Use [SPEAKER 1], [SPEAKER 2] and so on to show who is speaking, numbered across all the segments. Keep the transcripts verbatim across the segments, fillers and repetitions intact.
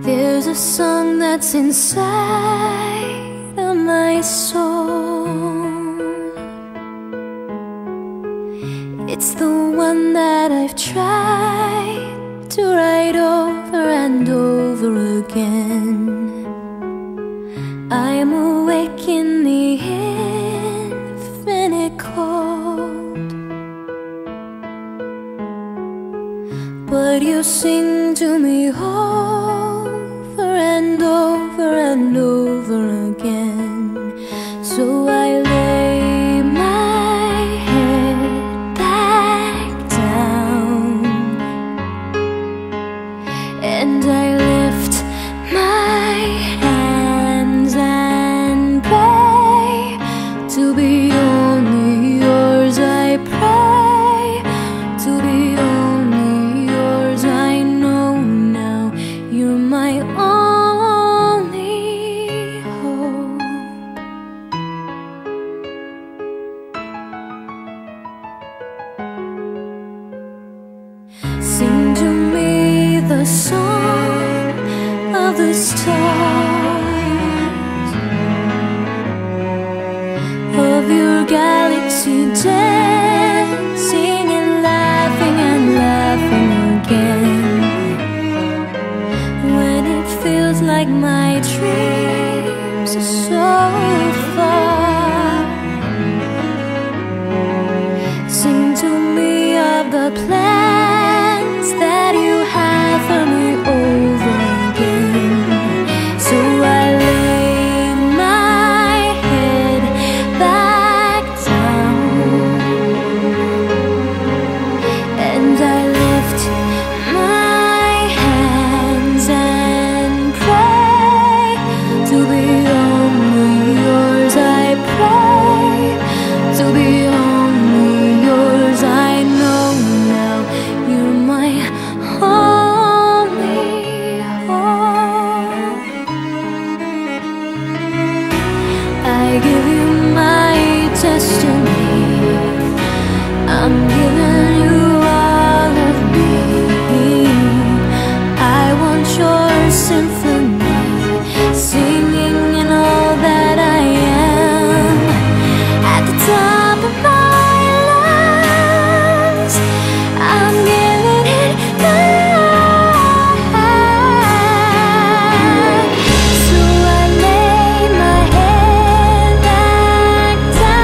[SPEAKER 1] There's a song that's inside of my soul. It's the one that I've tried to write over and over again. I am awake in the infinite cold, but you sing to me over and over and over again. So I lay my head back down and I lift my hands and pray to be only yours. I pray to be only yours. I know now you're my only hope. Sing to me the song of the stars, of your galaxy dancing and laughing and laughing again. When it feels like my dreams are so far, sing to me of the plans that you have for me over again. So I lay my head back down and I lift my hands and pray to be only yours. I pray to be only yours. I know now you're my only hope. I give you my destiny. I'm giving you all of me. I want your symphony, singing in all that I am. At the top of my lungs, I'm giving it back. So I lay my head back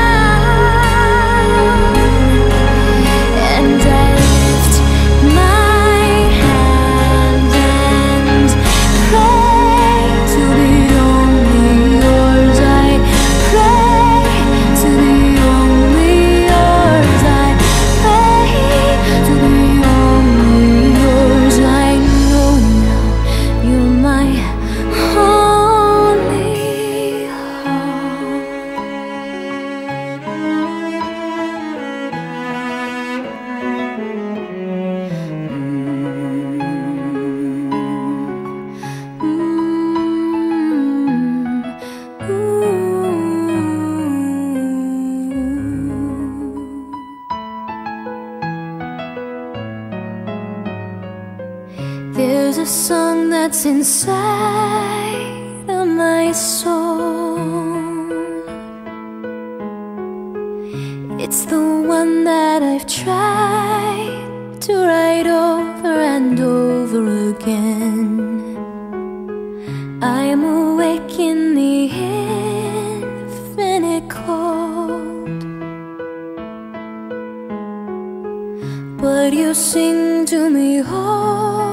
[SPEAKER 1] down and I lift my hand and pray to be only yours. I pray to be only yours. I pray to be only yours. I know now you're my only There's a song that's inside of my soul. It's the one that I've tried to write over and over again. I am awake in the infinite cold, but you sing to me, oh,